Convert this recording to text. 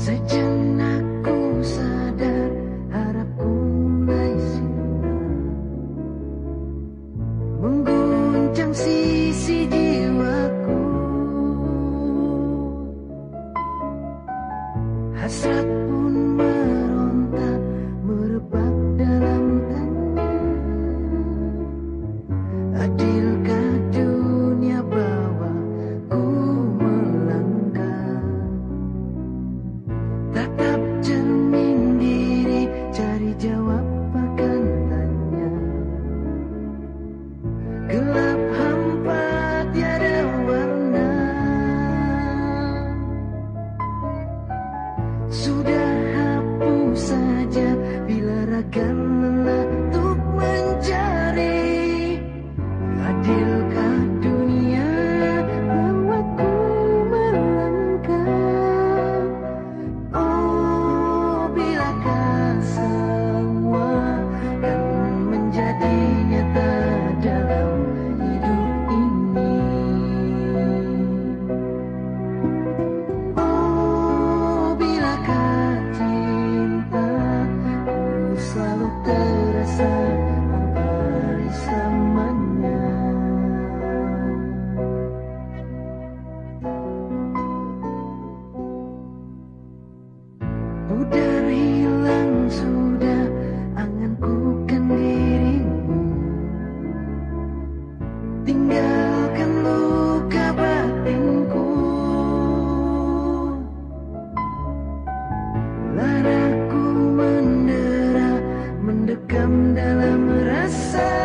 Sejenak ku sadar harapku mulai sinar, mengguncang sisi jiwaku. Hasrat pun meronta, merebak dalam tanya. Adilkah dunia bawa ku melangkah? Tatap cermin diri, cari jawab akan tanya. Gelap hampa tiada warna, sudah hapus saja bila raga lelah untuk mencari. Adilkah dunia bawaku melangkah? Oh, bilakah semua kan menjadi nyata dalam hidup ini? Oh, bilakah cintaku selalu terasa abadi selamanya? Pudar hilang sudah anganku kan dirimu, tinggalkan luka batinku. Laraku mendera, mendekam dalam rasa